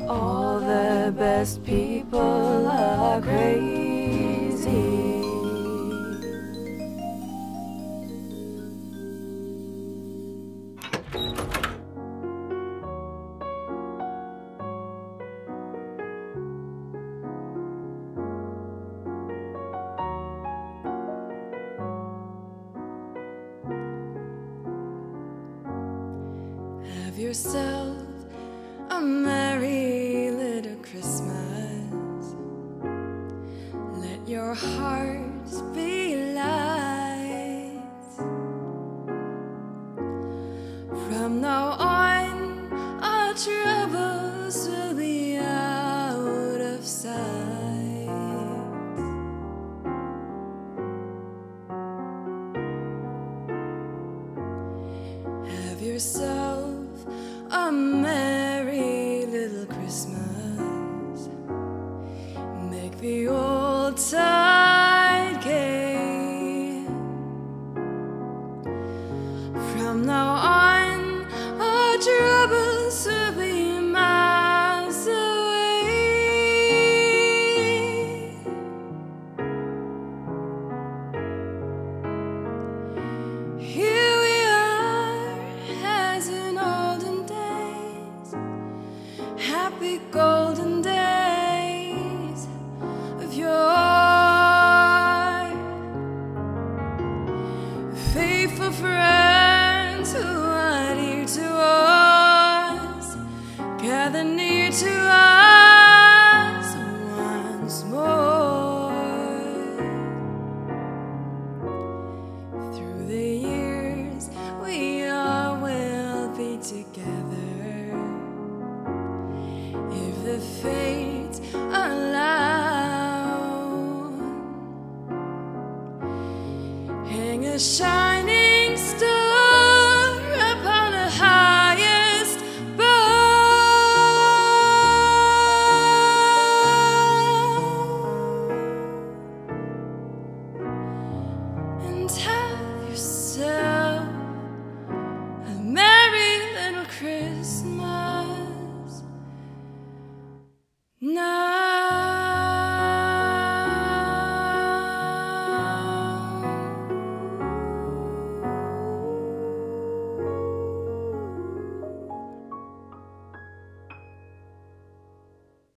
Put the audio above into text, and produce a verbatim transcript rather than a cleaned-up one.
All the best people are crazy. Have yourself a merry little Christmas. Let your hearts be light. From now on, our troubles will be out of sight. Have yourself a merry little Christmas. Make the old tide gay. From now on, our troubles will be miles away. Here we are, as in olden days, happy golden days of yore. Faithful friends who are dear to us, gather near to us once more. Through the years we all will be together, if the fates allow. Hang a shine